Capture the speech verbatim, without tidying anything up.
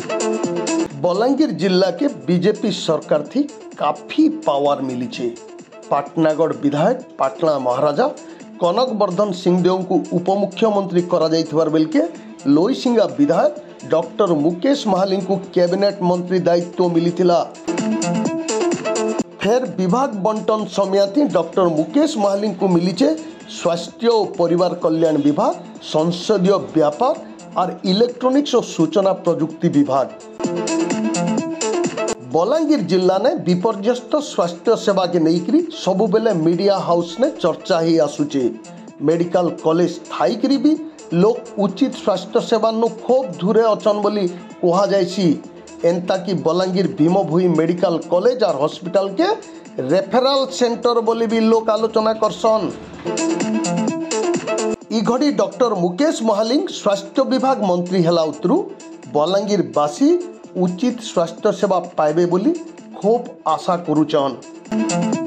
बलांगीर जिला के बीजेपी सरकार थी काफी पावर मिली छे। पाटनागढ़ विधायक पाटना महाराजा कनक वर्धन सिंहदेव को उपमुख्यमंत्री करा जाइथिबार बेल के लोईसिंगा विधायक डॉक्टर मुकेश महालिंग को कैबिनेट मंत्री दायित्व मिली थिला। फेर विभाग बंटन समियाती डॉक्टर मुकेश महालिंग को मिली छे स्वास्थ्य और परिवार कल्याण विभाग, संसदीय व्यापार और इलेक्ट्रॉनिक्स और सूचना प्रजुक्ति विभाग। बलांगीर जिला ने विपर्यस्त स्वास्थ्य सेवा के नहीं सबु बेले मीडिया हाउस ने चर्चा ही आसुचे। मेडिकल कॉलेज थाई भी लोग उचित स्वास्थ्य सेवा नु खूब दूरे अचन बोली कहा जायसी। एंता कि बलांगीर भीमभूई मेडिकल कॉलेज और हॉस्पिटल के रेफरल सेंटर बोली भी लोग आलोचना करसन। इ घड़ी डॉक्टर मुकेश महालिंग स्वास्थ्य विभाग मंत्री हेला उतरू बलांगीर बासी उचित स्वास्थ्य सेवा पाइबे बोली खूब आशा करुचन।